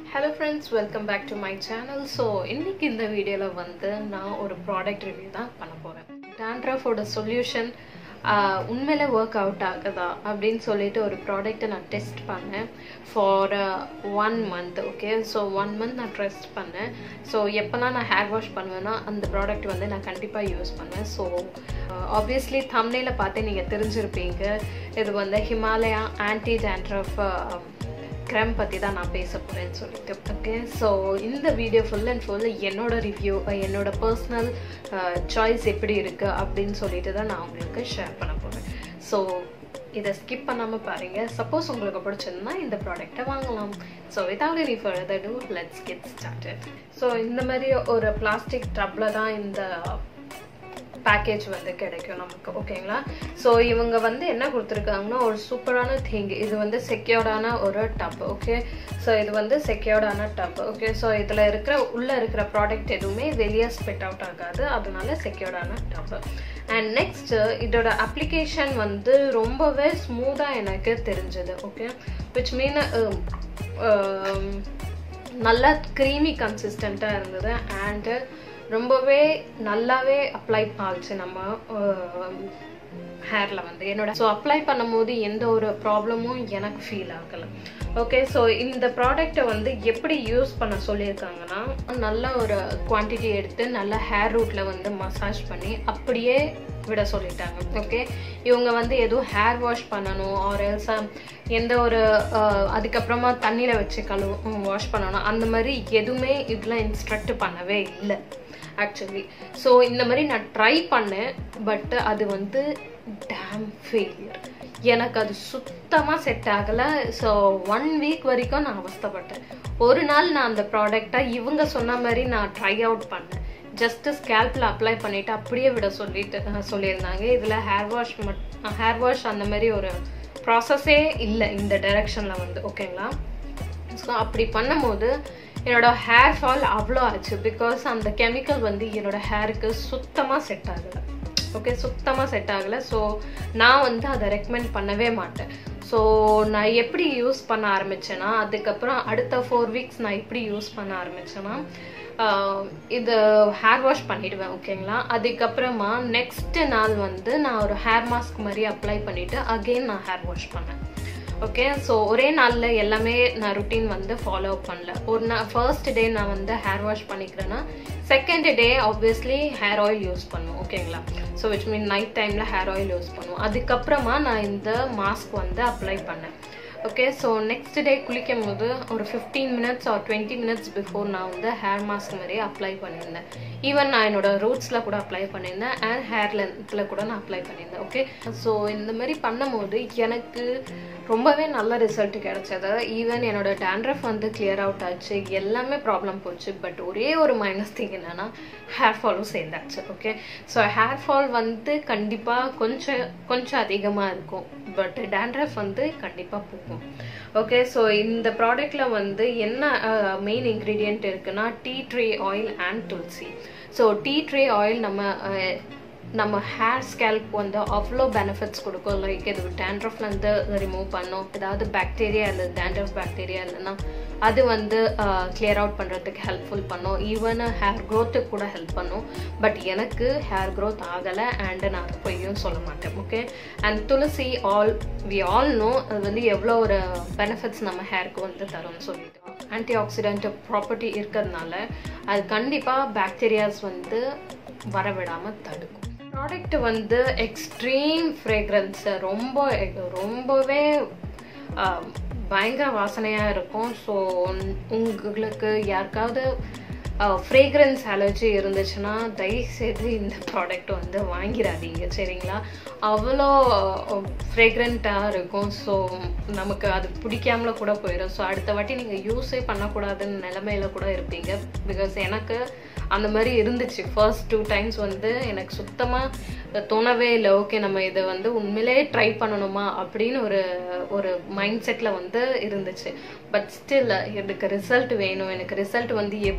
Hello friends, welcome back to my channel. So இன்னைக்கு இந்த வீடியோல வந்து நான் ஒரு ப்ராடக்ட் ரிவ்யூ தான் பண்ண போறேன். Dandruff ஓட சொல்யூஷன் உண்மையிலே ஒர்க் அவுட் ஆகுதா அப்படின்னு சொல்லிட்டு ஒரு ப்ராடக்ட்டை நான் டெஸ்ட் பண்ணேன் for 1 month. Okay, so 1 month நான் டெஸ்ட் பண்ணேன். ஸோ எப்போலாம் நான் ஹேர் வாஷ் பண்ணுவேன்னா அந்த ப்ராடக்ட் வந்து நான் கண்டிப்பாக யூஸ் பண்ணுவேன். ஸோ ஆப்வியஸ்லி தம்ப்நெயில பார்த்து நீங்கள் தெரிஞ்சிருப்பீங்க, இது வந்து ஹிமாலயா ஆன்டி டேண்ட்ரஃப் கிரம் பற்றி தான் நான் பேச போகிறேன்னு சொல்லிட்டு. ஓகே, ஸோ இந்த வீடியோ ஃபுல் அண்ட் ஃபுல் என்னோட ரிவ்யூ, என்னோட பர்சனல் சாய்ஸ் எப்படி இருக்குது அப்படின்னு சொல்லிட்டு தான் நான் உங்களுக்கு ஷேர் பண்ண போகிறேன். ஸோ இதை ஸ்கிப் பண்ணாமல் பாருங்கள். சப்போஸ் உங்களுக்கு பிடிச்சிருந்தா இந்த ப்ராடக்டை வாங்கலாம். So without any further ado let's get started. So இந்த மாதிரி ஒரு பிளாஸ்டிக் டப்பில் தான் இந்த பேக்கேஜ் வந்து கிடைக்கும் நமக்கு. ஓகேங்களா, ஸோ இவங்க வந்து என்ன கொடுத்துருக்காங்கன்னா ஒரு சூப்பரான திங். இது வந்து செக்யூர்டான ஒரு டப். ஓகே, ஸோ இது வந்து செக்யூர்டான டப். ஓகே, ஸோ இதில் உள்ளே இருக்கிற ப்ராடக்ட் எதுவுமே வெளியே ஸ்பிட் அவுட் ஆகாது, அதனால செக்யூர்டான டப். அண்ட் நெக்ஸ்ட் இதோட அப்ளிகேஷன் வந்து ரொம்பவே ஸ்மூத்தாக எனக்கு தெரிஞ்சது. ஓகே, விச் மீன் நல்லா க்ரீமி கன்சிஸ்டண்ட்டாக இருந்தது அண்டு ரொம்பவே நல்லாவே அப்ளை ஆச்சு நம்ம ஹேரில் வந்து என்னோட. ஸோ அப்ளை பண்ணும்போது எந்த ஒரு ப்ராப்ளமும் எனக்கு ஃபீல் ஆகலை. ஓகே, ஸோ இந்த ப்ராடக்டை வந்து எப்படி யூஸ் பண்ண சொல்லியிருக்காங்கன்னா, நல்ல ஒரு குவான்டிட்டி எடுத்து நல்லா ஹேர் ரூட்டில் வந்து மசாஜ் பண்ணி அப்படியே விட சொல்லிட்டாங்க. ஓகே, இவங்க வந்து எதுவும் ஹேர் வாஷ் பண்ணணும் ஆர் எல்ஸ் எந்த ஒரு அதுக்கப்புறமா தண்ணியில் வச்சு வாஷ் பண்ணணும் அந்த மாதிரி எதுவுமே இதில் இன்ஸ்ட்ரக்ட் பண்ணவே இல்லை ஆக்சுவலி. ஸோ இந்த மாதிரி நான் ட்ரை பண்ணேன், பட் அது வந்து டேம் ஃபெயிலியர். எனக்கு அது சுத்தமாக செட் ஆகலை. ஸோ 1 week வரைக்கும் நான் அவஸ்தைப்பட்டேன். ஒரு நாள் நான் அந்த ப்ராடக்டை இவங்க சொன்ன மாதிரி நான் ட்ரை அவுட் பண்ணேன். ஜஸ்ட்டு ஸ்கேல்பில் அப்ளை பண்ணிவிட்டு அப்படியே விட சொல்லியிருந்தாங்க. இதில் ஹேர் வாஷ் அந்த மாதிரி ஒரு ப்ராசஸே இல்லை இந்த டைரெக்ஷனில் வந்து. ஓகேங்களா, ஸோ அப்படி பண்ணும்போது என்னோட ஹேர் ஃபால் அவ்வளோ ஆச்சு. பிகாஸ் அந்த கெமிக்கல் வந்து என்னோட ஹேருக்கு சுத்தமாக செட் ஆகலை. ஓகே, சுத்தமாக செட் ஆகலை. ஸோ நான் வந்து அதை ரெக்கமெண்ட் பண்ணவே மாட்டேன். ஸோ நான் எப்படி யூஸ் பண்ண ஆரம்பித்தேன்னா, அதுக்கப்புறம் அடுத்த 4 weeks நான் எப்படி யூஸ் பண்ண ஆரம்பித்தேன்னா, இது ஹேர் வாஷ் பண்ணிவிடுவேன். ஓகேங்களா, அதுக்கப்புறமா நெக்ஸ்ட் நாள் வந்து நான் ஒரு ஹேர் மாஸ்க் மாதிரி அப்ளை பண்ணிவிட்டு அகெயின் நான் ஹேர் வாஷ் பண்ணேன். ஓகே, ஸோ ஒரே நாளில் எல்லாமே நான் ருட்டீன் வந்து ஃபாலோ பண்ணல. ஃபர்ஸ்ட் டே நான் வந்து ஹேர் வாஷ் பண்ணிக்கிறேன்னா second day obviously hair oil use பண்ணுவோம். ஓகேங்களா, ஸோ விச் மீன் நைட் டைமில் ஹேர் ஆயில் யூஸ் பண்ணுவோம். அதுக்கப்புறமா நான் இந்த மாஸ்க் வந்து அப்ளை பண்ணேன். ஓகே, ஸோ நெக்ஸ்ட் டே குளிக்கும் போது ஒரு 15 minutes ஆர் 20 minutes பிஃபோர் நான் வந்து ஹேர் மாஸ்க் மாதிரியே அப்ளை பண்ணியிருந்தேன். ஈவன் நான் என்னோட ரூட்ஸில் கூட அப்ளை பண்ணியிருந்தேன் அண்ட் ஹேர் லென்த்தில் கூட நான் அப்ளை பண்ணியிருந்தேன். ஓகே, ஸோ இந்த மாதிரி பண்ணும்போது எனக்கு ரொம்பவே நல்ல ரிசல்ட் கிடைச்சது. ஈவன் என்னோட டேண்ட்ரஃப் வந்து கிளியர் அவுட் ஆச்சு, எல்லாமே ப்ராப்ளம் போச்சு. பட் ஒரே ஒரு மைனஸ் திங் என்னன்னா ஹேர் ஃபாலும் சேர்ந்தாச்சு. ஓகே, ஸோ ஹேர் ஃபால் வந்து கண்டிப்பாக கொஞ்சம் அதிகமாக இருக்கும், பட் டேண்ட்ரஃப் வந்து கண்டிப்பாக போகும். ஓகே, ஸோ இந்த ப்ராடக்டில் வந்து என்ன மெயின் இன்க்ரீடியன்ட் இருக்குன்னா tea tree oil and tulsi. So tea tree oil நம்ம ஹேர் ஸ்கேல்ப் வந்து அவ்வளோ பெனிஃபிட்ஸ் கொடுக்கும். லைக் இது டேண்ட்ரஃப்லேருந்து ரிமூவ் பண்ணும், ஏதாவது பாக்டீரியா இல்லை டேண்ட்ரஃப் பாக்டீரியா இல்லைன்னா அது வந்து கிளியர் அவுட் பண்ணுறதுக்கு ஹெல்ப்ஃபுல் பண்ணும். ஈவன் ஹேர் க்ரோத்துக்கு கூட ஹெல்ப் பண்ணும். பட் எனக்கு ஹேர் க்ரோத் ஆகலை அண்டு நான் அதை பொய்யும் சொல்ல மாட்டேன். Okay, and tulsi we all know அது வந்து எவ்வளோ ஒரு பெனிஃபிட்ஸ் நம்ம ஹேருக்கு வந்து தரும்னு சொல்லிட்டு. ஆன்டி ஆக்சிடென்ட் ப்ராப்பர்ட்டி இருக்கிறதுனால அது கண்டிப்பாக பாக்டீரியாஸ் வந்து வரவிடாமல் தடுக்கும். ப்ராடக்ட் வந்து எக்ஸ்ட்ரீம் ஃப்ரேக்ரன்ஸ், ரொம்பவே பயங்கர வாசனையாக இருக்கும். ஸோ உங்களுக்கு யாருக்காவது ஃப்ரேக்ரன்ஸ் அலர்ஜி இருந்துச்சுன்னா தயவுசெய்து இந்த ப்ராடக்ட் வந்து வாங்கிடாதீங்க, சரிங்களா? அவ்வளோ ஃப்ரேக்ரண்ட்டாக இருக்கும். ஸோ நமக்கு அது பிடிக்காமல கூட போயிடும். ஸோ அடுத்த வாட்டி நீங்கள் யூஸே பண்ணக்கூடாதுன்னு நிலைமையில கூட இருப்பீங்க. பிகாஸ் எனக்கு அந்த மாதிரி இருந்துச்சு. ஃபர்ஸ்ட் 2 times வந்து எனக்கு சுத்தமாக தோணவே இல்லை. ஓகே, நம்ம இதை வந்து உண்மையிலே ட்ரை பண்ணணுமா அப்படின்னு ஒரு மைண்ட் செட்டில் வந்து இருந்துச்சு. பட் ஸ்டில் எனக்கு ரிசல்ட் வேணும், எனக்கு ரிசல்ட் வந்து எப்படி இருக்குது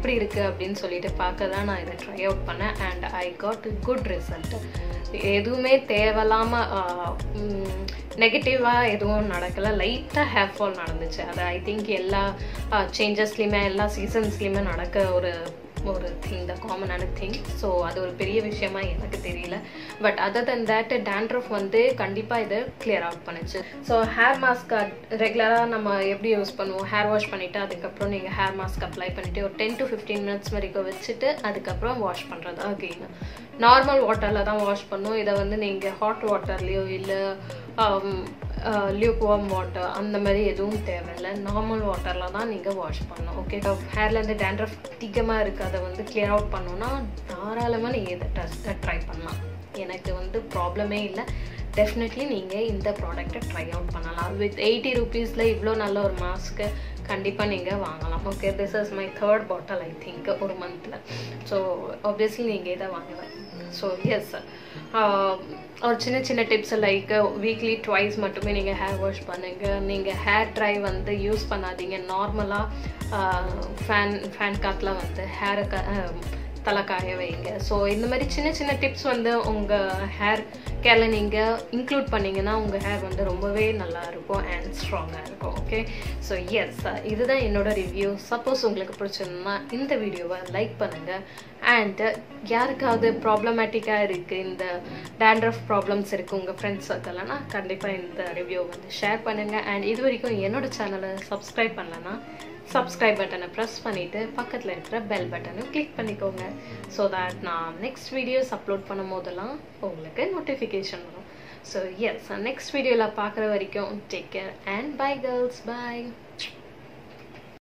அப்படின்னு சொல்லிட்டு பார்க்க தான் நான் இதை ட்ரை அவுட் பண்ணேன் and I got good result. எதுவுமே தேவையில்லாமல் நெகட்டிவாக எதுவும் நடக்கலை. லைட்டாக ஹேர் ஃபால் நடந்துச்சு. அது ஐ திங்க் எல்லா சேஞ்சஸ்லேயுமே எல்லா சீசன்ஸ்லேயுமே நடக்க ஒரு திங் தான், காமனான திங். ஸோ அது ஒரு பெரிய விஷயமா எனக்கு தெரியல. But other than that dandruff வந்து கண்டிப்பாக இதை கிளியர் அவுட் பண்ணுச்சு. ஸோ ஹேர் மாஸ்க் ரெகுலராக நம்ம எப்படி யூஸ் பண்ணுவோம், ஹேர் வாஷ் பண்ணிவிட்டு அதுக்கப்புறம் நீங்கள் ஹேர் மாஸ்க் அப்ளை பண்ணிவிட்டு ஒரு 10 to 15 minutes வரைக்கும் வச்சுட்டு அதுக்கப்புறம் வாஷ் பண்ணுறது அகெயின். நார்மல் வாட்டரில் தான் வாஷ் பண்ணும். இதை வந்து நீங்கள் ஹாட் வாட்டர்லேயோ இல்லை லியூக்வார்ம் வாட்டர் அந்த மாதிரி எதுவும் தேவையில்லை. நார்மல் வாட்டரில் தான் நீங்கள் வாஷ் பண்ணணும். ஓகே, ஹேர்லேருந்து டேண்ட்ரஃப் அதிகமாக இருக்குது, அதை வந்து கிளியர் அவுட் பண்ணோன்னா தாராளமாக நீங்கள் இதை ட்ரை பண்ணலாம். எனக்கு வந்து ப்ராப்ளமே இல்லை. டெஃபினெட்லி நீங்கள் இந்த ப்ராடக்டை ட்ரை அவுட் பண்ணலாம். வித் 80 rupeesல இவ்வளோ நல்ல ஒரு மாஸ்க்கு கண்டிப்பாக நீங்கள் வாங்கலாம். Okay, this is my 3rd bottle I think ஒரு மந்தில். ஸோ ஆப்வியஸ்லி நீங்கள் இதை வாங்கலாம். ஸோ எஸ், ஒரு சின்ன சின்ன டிப்ஸ் லைக் வீக்லி ட்வைஸ் மட்டுமே நீங்கள் ஹேர் வாஷ் பண்ணுங்கள். நீங்கள் ஹேர் ட்ரை வந்து யூஸ் பண்ணாதீங்க. நார்மலாக ஃபேன் காற்றுல வந்து ஹேரை தலை காய வைங்க. ஸோ இந்த மாதிரி சின்ன சின்ன டிப்ஸ் வந்து உங்கள் ஹேர் கேரில் நீங்கள் இன்க்ளூட் பண்ணிங்கன்னா உங்கள் ஹேர் வந்து ரொம்பவே நல்லா இருக்கும் அண்ட் ஸ்ட்ராங்காக இருக்கும். ஓகே, ஸோ எஸ், இதுதான் என்னோட ரிவ்யூ. சப்போஸ் உங்களுக்கு பிடிச்சிருந்தா இந்த வீடியோவை லைக் பண்ணுங்கள். அண்ட் யாருக்காவது ப்ராப்ளமேட்டிக்காக இருக்குது, இந்த டேண்ட்ரஃப் ப்ராப்ளம்ஸ் இருக்குது உங்கள் ஃப்ரெண்ட்ஸ் சர்க்கிள்னா கண்டிப்பாக இந்த ரிவ்யூ வந்து ஷேர் பண்ணுங்கள். அண்ட் இது வரைக்கும் என்னோடய சேனலை சப்ஸ்கிரைப் பண்ணலன்னா சப்ஸ்கிரைப் பட்டனை ப்ரெஸ் பண்ணிவிட்டு பக்கத்தில் இருக்கிற பெல் பட்டனும் கிளிக் பண்ணிக்கோங்க. ஸோ தட் நான் நெக்ஸ்ட் வீடியோஸ் அப்லோட் பண்ணும் போதெல்லாம் உங்களுக்கு நோட்டிஃபிகேஷன் வரும். ஸோ எஸ், நெக்ஸ்ட் வீடியோவில் பார்க்குற வரைக்கும் take care and bye girls, by.